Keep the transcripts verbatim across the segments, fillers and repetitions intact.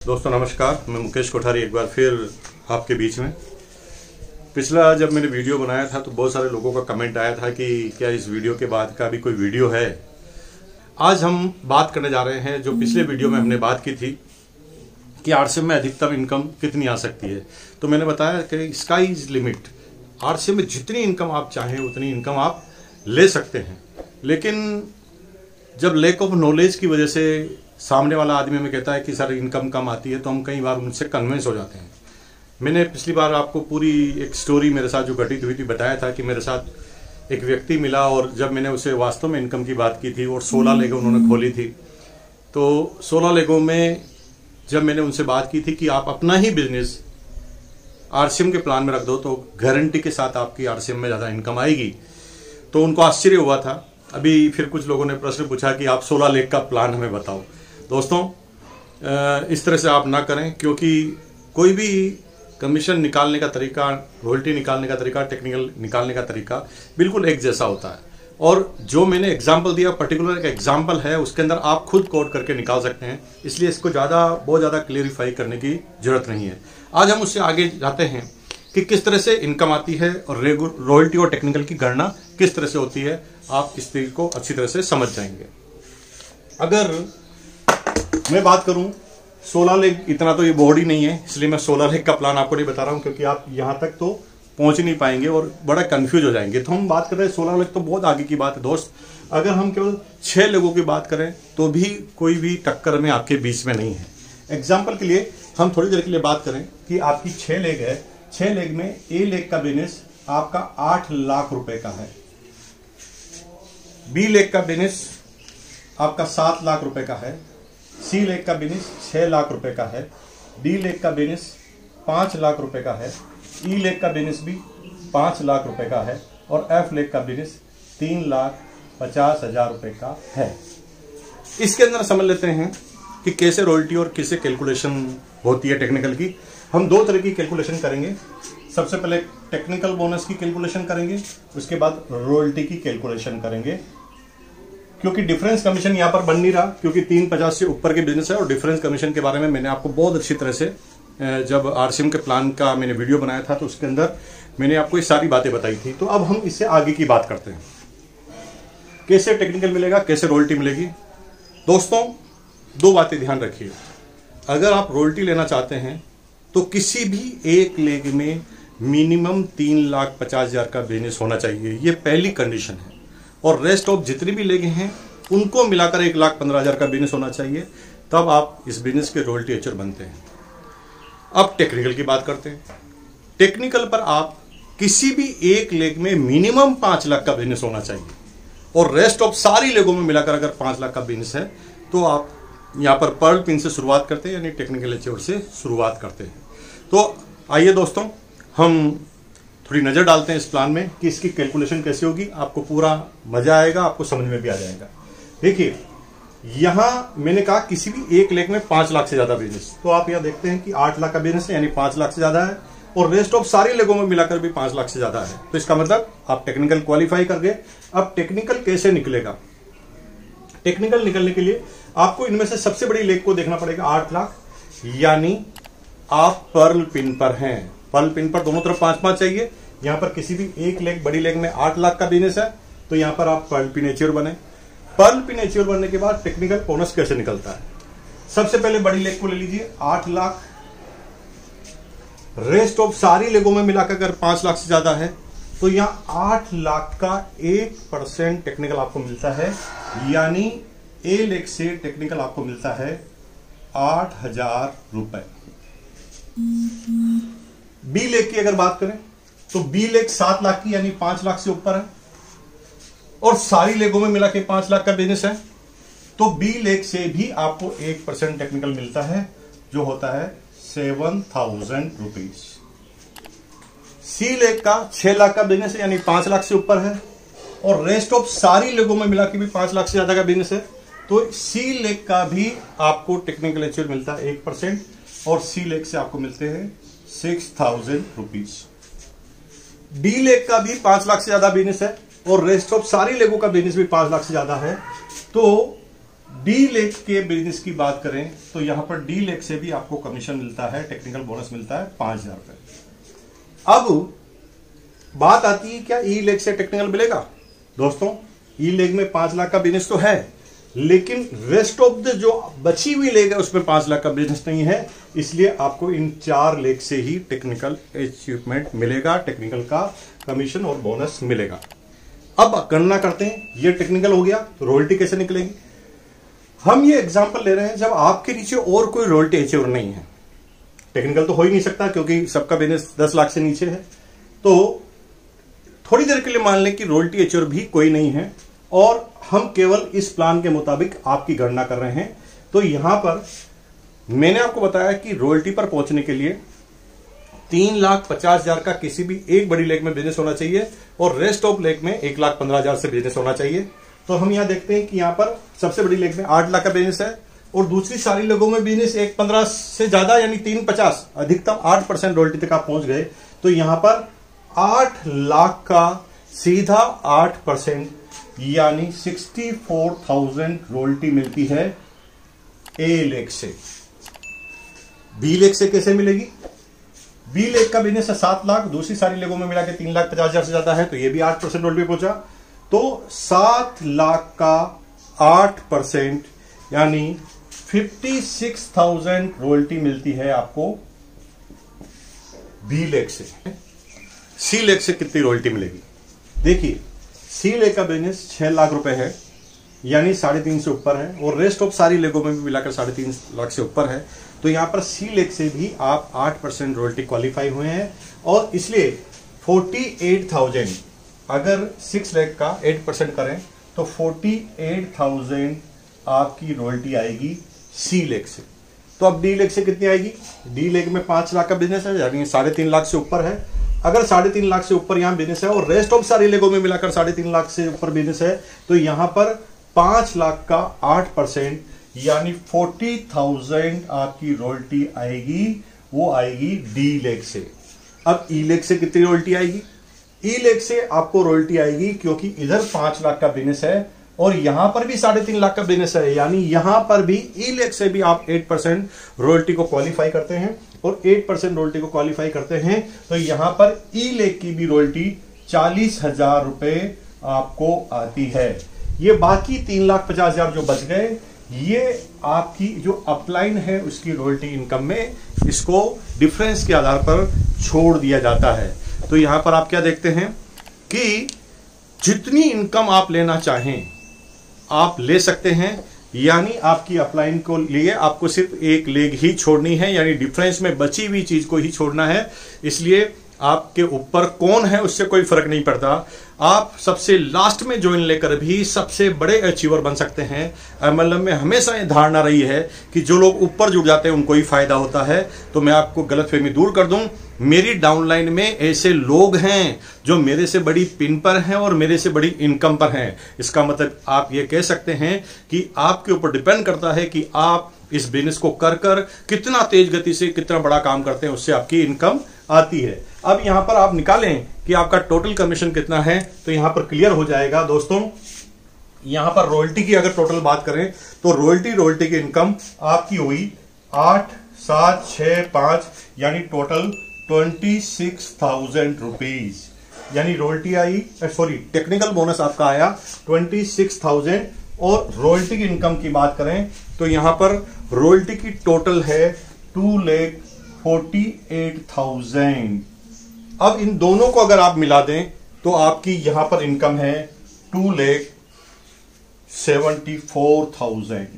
दोस्तों नमस्कार, मैं मुकेश कोठारी एक बार फिर आपके बीच में। पिछला जब मैंने वीडियो बनाया था तो बहुत सारे लोगों का कमेंट आया था कि क्या इस वीडियो के बाद का भी कोई वीडियो है। आज हम बात करने जा रहे हैं, जो पिछले वीडियो में हमने बात की थी कि आरसीएम में अधिकतम इनकम कितनी आ सकती है, तो मैंने बताया कि स्काई इज लिमिट। आरसीएम में जितनी इनकम आप चाहें उतनी इनकम आप ले सकते हैं, लेकिन जब लैक ऑफ नॉलेज की वजह से सामने वाला आदमी हमें कहता है कि सर इनकम कम आती है, तो हम कई बार उनसे कन्विंस हो जाते हैं। मैंने पिछली बार आपको पूरी एक स्टोरी मेरे साथ जो घटित हुई थी बताया था कि मेरे साथ एक व्यक्ति मिला और जब मैंने उसे वास्तव में इनकम की बात की थी और सोलह लेगों उन्होंने खोली थी, तो सोलह लेगों में जब मैंने उनसे बात की थी कि आप अपना ही बिजनेस आरसीएम के प्लान में रख दो तो गारंटी के साथ आपकी आरसीएम में ज़्यादा इनकम आएगी, तो उनको आश्चर्य हुआ था। अभी फिर कुछ लोगों ने प्रश्न पूछा कि आप सोलह लेख का प्लान हमें बताओ। दोस्तों इस तरह से आप ना करें, क्योंकि कोई भी कमीशन निकालने का तरीका, रॉयल्टी निकालने का तरीका, टेक्निकल निकालने का तरीका बिल्कुल एक जैसा होता है। और जो मैंने एग्जाम्पल दिया पर्टिकुलर एक एग्जाम्पल है, उसके अंदर आप खुद कोड करके निकाल सकते हैं, इसलिए इसको ज़्यादा बहुत ज़्यादा क्लियरिफाई करने की जरूरत नहीं है। आज हम उससे आगे जाते हैं कि किस तरह से इनकम आती है और रॉयल्टी और टेक्निकल की गणना किस तरह से होती है। आप इस चीज को अच्छी तरह से समझ जाएंगे। अगर मैं बात करूं सोलह लेख, इतना तो ये बोर्ड ही नहीं है, इसलिए मैं सोलह लेख का प्लान आपको नहीं बता रहा हूं, क्योंकि आप यहां तक तो पहुंच नहीं पाएंगे और बड़ा कंफ्यूज हो जाएंगे। तो हम बात कर रहे हैं सोलह लेख, तो बहुत आगे की बात है दोस्त। अगर हम केवल छह लोगों की बात करें तो भी कोई भी टक्कर में आपके बीच में नहीं है। एग्जाम्पल के लिए हम थोड़ी देर के लिए बात करें कि आपकी छह लेग है, छह लेग में ए लेग का बिजनेस आपका आठ लाख रुपए का है, बी लेग का बिजनेस आपका सात लाख रुपए का है, सी लेग का बिजनेस छह लाख रुपए का है, डी लेग का बिजनेस पांच लाख रुपए का है, ई लेग का बिजनेस भी पांच लाख रुपए का है और एफ लेग का बिजनेस तीन लाख पचास हजार रुपए का है। इसके अंदर समझ लेते हैं कि कैसे रॉयल्टी और कैसे कैलकुलेशन होती है टेक्निकल की। हम दो तरह की कैलकुलेशन करेंगे। सबसे पहले टेक्निकल बोनस की कैलकुलेशन करेंगे, उसके बाद रॉयल्टी की कैलकुलेशन करेंगे। क्योंकि डिफरेंस कमीशन यहां पर बन नहीं रहा, क्योंकि तीन पचास से ऊपर के बिजनेस है और डिफरेंस कमीशन के बारे में मैंने आपको बहुत अच्छी तरह से, जब आरसीएम के प्लान का मैंने वीडियो बनाया था तो उसके अंदर मैंने आपको ये सारी बातें बताई थी। तो अब हम इससे आगे की बात करते हैं, कैसे टेक्निकल मिलेगा, कैसे रॉयल्टी मिलेगी। दोस्तों दो बातें ध्यान रखिए। अगर आप रॉयल्टी लेना चाहते हैं तो किसी भी एक लेग में मिनिमम तीन लाख पचास हजार का बिजनेस होना चाहिए, ये पहली कंडीशन है। और रेस्ट ऑफ जितनी भी लेगे हैं उनको मिलाकर एक लाख पंद्रह हजार का बिजनेस होना चाहिए, तब आप इस बिजनेस के रॉयल्टी एचर बनते हैं। अब टेक्निकल की बात करते हैं। टेक्निकल पर आप किसी भी एक लेग में मिनिमम पांच लाख का बिजनेस होना चाहिए और रेस्ट ऑफ सारी लेगों में मिलाकर अगर पांच लाख का बिजनेस है तो आप यहां पर पर्ल पिन से शुरुआत करते हैं, यानी टेक्निकल एचर से शुरुआत करते हैं। तो आइए दोस्तों हम थोड़ी नजर डालते हैं इस प्लान में कि इसकी कैलकुलेशन कैसे होगी। आपको पूरा मजा आएगा, आपको समझ में भी आ जाएगा। देखिए यहां मैंने कहा किसी भी एक लेग में पांच लाख से ज्यादा बिजनेस, तो आप यहां देखते हैं कि आठ लाख का बिजनेस है, यानी पांच लाख से ज्यादा है और रेस्ट ऑफ सारी लेगों में मिलाकर भी पांच लाख से ज्यादा है। तो इसका मतलब आप टेक्निकल क्वालिफाई कर गए। अब टेक्निकल कैसे निकलेगा? टेक्निकल निकलने के लिए आपको इनमें से सबसे बड़ी लेग को देखना पड़ेगा, आठ लाख, यानी आप पर्ल पिन पर हैं। पर्ल पिन पर दोनों तरफ पांच पांच चाहिए। यहां पर किसी भी एक लेग, बड़ी लेग में आठ लाख का बिजनेस है, तो यहां पर आप पर्ल पिन एच्योर बने। पर्ल पिन एच्योर बनने के बाद टेक्निकल बोनस कैसे निकलता है? सबसे पहले बड़ी लेग को ले लीजिए, आठ लाख। रेस्ट ऑफ सारी लेगों में मिलाकर अगर पांच लाख से ज्यादा है तो यहां आठ लाख का एक परसेंट टेक्निकल आपको मिलता है, यानी ए लेग से टेक्निकल आपको मिलता है आठ हजार रुपए। बी लेग की अगर बात करें तो बी लेग सात लाख की, यानी पांच लाख से ऊपर है और सारी लेगों में मिला के पांच लाख का बिजनेस है, तो बी लेग से भी आपको एक परसेंट टेक्निकल मिलता है, जो होता है seven thousand rupees. C leg का छह लाख का बिजनेस है, यानी पांच लाख से ऊपर है और रेस्ट ऑफ सारी लेगों में मिला के भी पांच लाख से ज्यादा का बिजनेस है, तो सी लेग का भी आपको टेक्निकल एच्योर मिलता है एक परसेंट और सी लेग से आपको मिलते हैं six thousand rupees. D leg का भी पांच लाख से ज्यादा बिजनेस है और रेस्ट ऑफ सारी लेगों का बिजनेस भी पांच लाख से ज्यादा है, तो डी लेग के बिजनेस की बात करें तो यहां पर डी लेग से भी आपको कमीशन मिलता है, टेक्निकल बोनस मिलता है पांच हजार रुपए। अब बात आती है क्या ई लेग से टेक्निकल मिलेगा? दोस्तों ई लेग में पांच लाख का बिजनेस तो है, लेकिन रेस्ट ऑफ द जो बची हुई लेग है उसमें पांच लाख का बिजनेस नहीं है, इसलिए आपको इन चार लेग से ही टेक्निकल अचीवमेंट मिलेगा, टेक्निकल का कमीशन और बोनस मिलेगा। अब गणना करते हैं, ये टेक्निकल हो गया, रॉयल्टी कैसे निकलेगी? हम ये एग्जांपल ले रहे हैं जब आपके नीचे और कोई रॉयल्टी अचीवर नहीं है। टेक्निकल तो हो ही नहीं सकता क्योंकि सबका बिजनेस दस लाख से नीचे है। तो थोड़ी देर के लिए मान लें कि रॉयल्टी अचीवर भी कोई नहीं है और हम केवल इस प्लान के मुताबिक आपकी गणना कर रहे हैं। तो यहां पर मैंने आपको बताया कि रॉयल्टी पर पहुंचने के लिए तीन लाख पचास हजार का किसी भी एक बड़ी लेग में बिजनेस होना चाहिए और रेस्ट ऑफ लेग में एक लाख पंद्रह हजार से बिजनेस होना चाहिए। तो हम यहां देखते हैं कि यहां पर सबसे बड़ी लेग में आठ लाख का बिजनेस है और दूसरी सारी लेगों में बिजनेस एक पंद्रह से ज्यादा यानी तीन पचास अधिकतम आठ परसेंट रॉयल्टी तक आप पहुंच गए। तो यहां पर आठ लाख का सीधा आठ परसेंट यानी सिक्सटी फोर थाउजेंड रॉयल्टी मिलती है ए लेग से। बी लेग से कैसे मिलेगी? बी लेग का बिजनेस है सात लाख, दूसरी सारी लेगों में मिला के तीन लाख पचास हजार से ज्यादा है, तो ये भी आठ परसेंट रॉयल्टी पहुंचा। तो सात लाख का आठ परसेंट यानी फिफ्टी सिक्स थाउजेंड रॉयल्टी मिलती है आपको बी लेग से। सी लेग से कितनी रॉयल्टी मिलेगी? देखिए सी लेग का बिजनेस छह लाख रुपए है यानी साढ़े तीन से ऊपर है और रेस्ट ऑफ सारी लेगों में भी मिलाकर साढ़े तीन लाख से ऊपर है। तो यहां पर सी लेग से भी आप आठ परसेंट रॉयल्टी क्वालिफाई हुए हैं और इसलिए फोर्टी एट थाउजेंड अगर सिक्स लेग का एट परसेंट करें तो फोर्टी एट थाउजेंड आपकी रॉयल्टी आएगी सी लेग से। तो अब डी लेग से कितनी आएगी? डी लेग में पांच लाख का बिजनेस है यानी साढ़े तीन लाख से ऊपर है। अगर साढ़े तीन लाख से ऊपर यहां बिजनेस है और रेस्ट ऑफ सारी लेगों में मिलाकर साढ़े तीन लाख से ऊपर बिजनेस है तो यहां पर पांच लाख का आठ परसेंट यानी फोर्टी थाउजेंड आपकी रॉयल्टी आएगी, वो आएगी डी लेग से। अब ई लेग से कितनी रॉयल्टी आएगी? ई लेग से आपको रॉयल्टी आएगी क्योंकि इधर पांच लाख का बिजनेस है और यहां पर भी साढ़े तीन लाख का बिजनेस है यानी यहां पर भी ई लेग से भी आप एट परसेंट रॉयल्टी को क्वालिफाई करते हैं और एट परसेंट रॉयल्टी को क्वालिफाई करते हैं तो यहां पर ई लेग की भी रॉयल्टी चालीस हजार रुपए आपको आती है। ये बाकी तीन लाख पचास हजार जो बच गए ये आपकी जो अपलाइन है उसकी रॉयल्टी इनकम में इसको डिफरेंस के आधार पर छोड़ दिया जाता है। तो यहां पर आप क्या देखते हैं कि जितनी इनकम आप लेना चाहें आप ले सकते हैं यानी आपकी अपलाइन को लिए आपको सिर्फ एक लेग ही छोड़नी है यानी डिफरेंस में बची हुई चीज को ही छोड़ना है। इसलिए आपके ऊपर कौन है उससे कोई फर्क नहीं पड़ता। आप सबसे लास्ट में ज्वाइन लेकर भी सबसे बड़े अचीवर बन सकते हैं। एमएलएम में हमेशा ये धारणा रही है कि जो लोग ऊपर जुड़ जाते हैं उनको ही फायदा होता है। तो मैं आपको गलतफहमी दूर कर दूं, मेरी डाउनलाइन में ऐसे लोग हैं जो मेरे से बड़ी पिन पर हैं और मेरे से बड़ी इनकम पर हैं। इसका मतलब आप ये कह सकते हैं कि आपके ऊपर डिपेंड करता है कि आप इस बिजनेस को कर कर कितना तेज गति से कितना बड़ा काम करते हैं, उससे आपकी इनकम आती है। अब यहां पर आप निकालें कि आपका टोटल कमीशन कितना है तो यहां पर क्लियर हो जाएगा। दोस्तों यहां पर रॉयल्टी की अगर टोटल बात करें तो रॉयल्टी रॉयल्टी की इनकम आपकी हुई आठ सात छह पांच यानी total twenty six thousand rupees यानी रॉयल्टी आई सॉरी टेक्निकल बोनस आपका आया ट्वेंटी सिक्स थाउजेंड और रॉयल्टी की इनकम की बात करें तो यहां पर रॉयल्टी की टोटल है टू लेख फोर्टी एट थाउजेंड। अब इन दोनों को अगर आप मिला दें तो आपकी यहां पर इनकम है टू लेख सेवेंटी फोर थाउजेंड।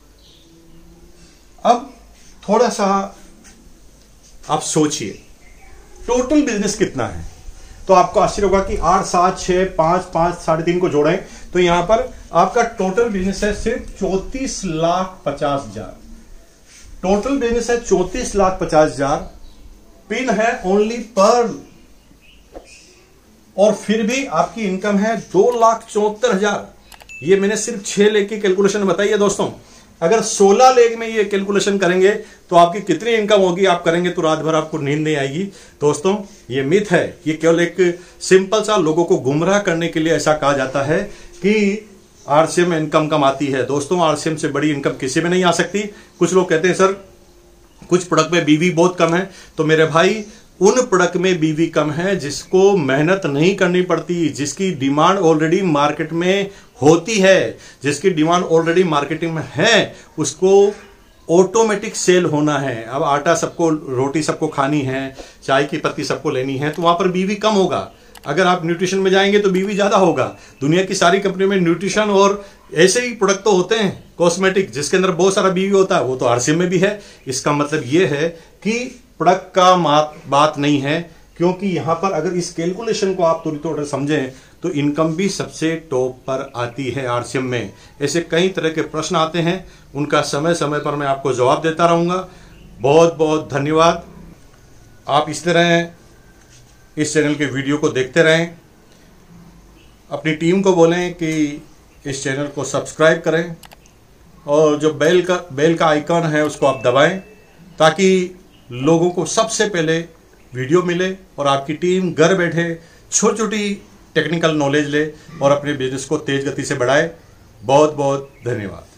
अब थोड़ा सा आप सोचिए टोटल बिजनेस कितना है तो आपको आश्चर्य होगा कि आठ सात छह पांच पांच साढ़े तीन को जोड़ें तो यहां पर आपका टोटल बिजनेस है सिर्फ चौतीस लाख पचास हजार। टोटल बिजनेस है चौतीस लाख पचास हजार, पिन है ओनली पर्ल और फिर भी आपकी इनकम है दो लाख चौहत्तर हजार। ये मैंने सिर्फ छह लेग की कैलकुलेशन बताई है दोस्तों। अगर सोलह लेग में ये कैलकुलेशन करेंगे तो आपकी कितनी इनकम होगी आप करेंगे तो रात भर आपको नींद नहीं आएगी। दोस्तों ये मिथ है, ये केवल एक सिंपल सा लोगों को गुमराह करने के लिए ऐसा कहा जाता है कि आरसीएम में इनकम कम आती है। दोस्तों, आरसीएम से बड़ी इनकम किसी में नहीं आ सकती। कुछ लोग कहते हैं सर कुछ प्रोडक्ट में बीवी बहुत कम है, तो मेरे भाई उन प्रोडक्ट में बीवी कम है जिसको मेहनत नहीं करनी पड़ती, जिसकी डिमांड ऑलरेडी मार्केट में होती है, जिसकी डिमांड ऑलरेडी मार्केटिंग में है, उसको ऑटोमेटिक सेल होना है। अब आटा सबको, रोटी सबको खानी है, चाय की पत्ती सबको लेनी है, तो वहां पर बीवी कम होगा। अगर आप न्यूट्रिशन में जाएंगे तो बीवी ज्यादा होगा। दुनिया की सारी कंपनियों में न्यूट्रिशन और ऐसे ही प्रोडक्ट तो होते हैं कॉस्मेटिक जिसके अंदर बहुत सारा बीवी होता है, वो तो आरसीएम में भी है। इसका मतलब ये है कि प्रोडक्ट का मात बात नहीं है, क्योंकि यहां पर अगर इस कैलकुलेशन को आप थोड़ी थोड़ा समझें तो इनकम भी सबसे टॉप पर आती है आरसीएम में। ऐसे कई तरह के प्रश्न आते हैं, उनका समय समय पर मैं आपको जवाब देता रहूंगा। बहुत बहुत धन्यवाद। आप इस तरह इस चैनल के वीडियो को देखते रहें। अपनी टीम को बोलें कि इस चैनल को सब्सक्राइब करें और जो बेल का बेल का आइकन है उसको आप दबाएं, ताकि लोगों को सबसे पहले वीडियो मिले और आपकी टीम घर बैठे छोटी छोटी टेक्निकल नॉलेज ले और अपने बिजनेस को तेज गति से बढ़ाए। बहुत बहुत धन्यवाद।